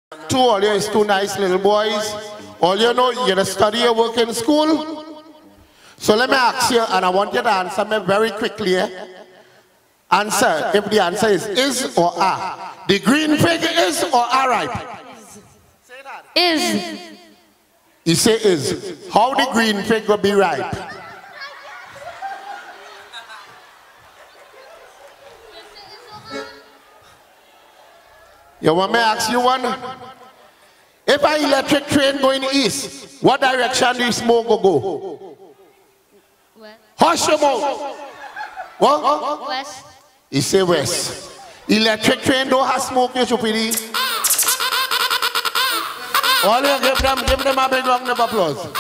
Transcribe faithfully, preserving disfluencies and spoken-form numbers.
To all you is two nice little boys. All you know, you're gonna study or work in school. So let me ask you, and I want you to answer me very quickly. Eh? Answer, if the answer is is or are. The green pig is or are ripe? Is. You say is. How the green pig will be ripe? You want me to ask you one? If an electric train going east, what direction do the smoke will go? West. Hush your mouth. What? West. He say west. Electric train don't have smoke, you stupid. All you give them, give them a big round of applause.